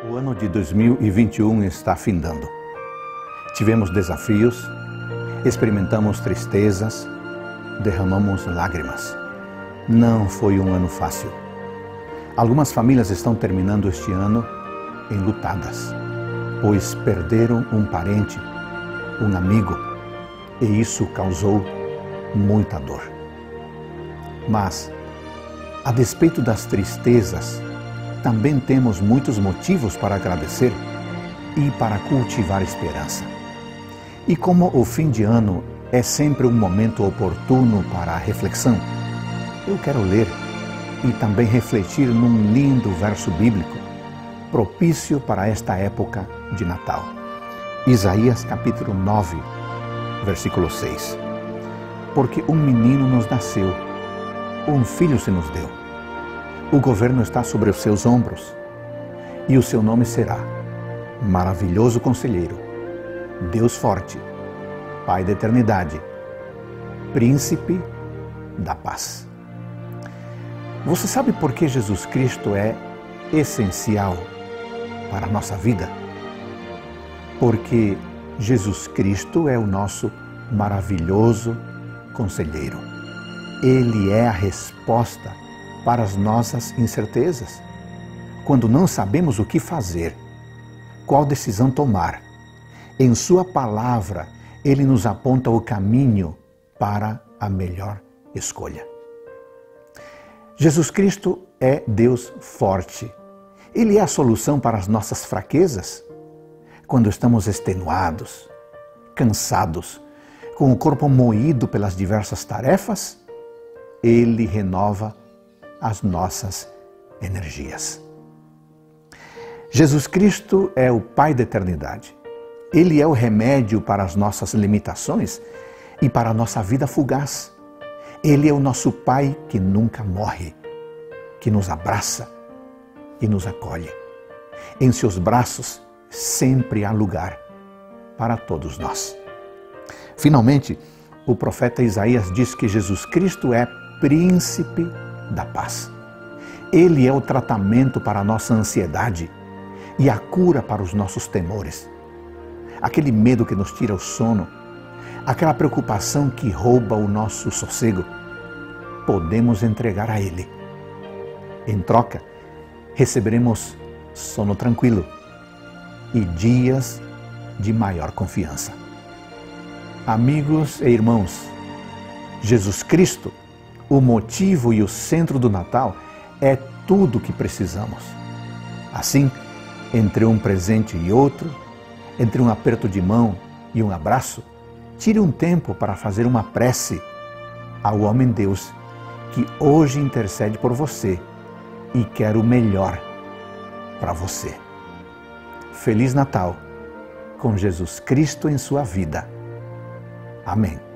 O ano de 2021 está findando. Tivemos desafios, experimentamos tristezas, derramamos lágrimas. Não foi um ano fácil. Algumas famílias estão terminando este ano enlutadas, pois perderam um parente, um amigo, e isso causou muita dor. Mas, a despeito das tristezas, também temos muitos motivos para agradecer e para cultivar esperança. E como o fim de ano é sempre um momento oportuno para a reflexão, eu quero ler e também refletir num lindo verso bíblico, propício para esta época de Natal. Isaías capítulo 9, versículo 6. Porque um menino nos nasceu, um filho se nos deu. O governo está sobre os seus ombros, e o seu nome será Maravilhoso Conselheiro, Deus Forte, Pai da Eternidade, Príncipe da Paz. Você sabe por que Jesus Cristo é essencial para a nossa vida? Porque Jesus Cristo é o nosso maravilhoso conselheiro. Ele é a resposta para as nossas incertezas. Quando não sabemos o que fazer, qual decisão tomar, em sua palavra, Ele nos aponta o caminho para a melhor escolha. Jesus Cristo é Deus forte. Ele é a solução para as nossas fraquezas. Quando estamos extenuados, cansados, com o corpo moído pelas diversas tarefas, Ele renova as nossas energias. Jesus Cristo é o Pai da eternidade. Ele é o remédio para as nossas limitações e para a nossa vida fugaz. Ele é o nosso Pai que nunca morre, que nos abraça e nos acolhe. Em seus braços sempre há lugar para todos nós. Finalmente, o profeta Isaías diz que Jesus Cristo é Príncipe da Paz. Ele é o tratamento para a nossa ansiedade e a cura para os nossos temores. Aquele medo que nos tira o sono, aquela preocupação que rouba o nosso sossego, podemos entregar a Ele. Em troca, receberemos sono tranquilo e dias de maior confiança. Amigos e irmãos, Jesus Cristo, o motivo e o centro do Natal, é tudo o que precisamos. Assim, entre um presente e outro, entre um aperto de mão e um abraço, tire um tempo para fazer uma prece ao homem-Deus que hoje intercede por você e quer o melhor para você. Feliz Natal com Jesus Cristo em sua vida. Amém.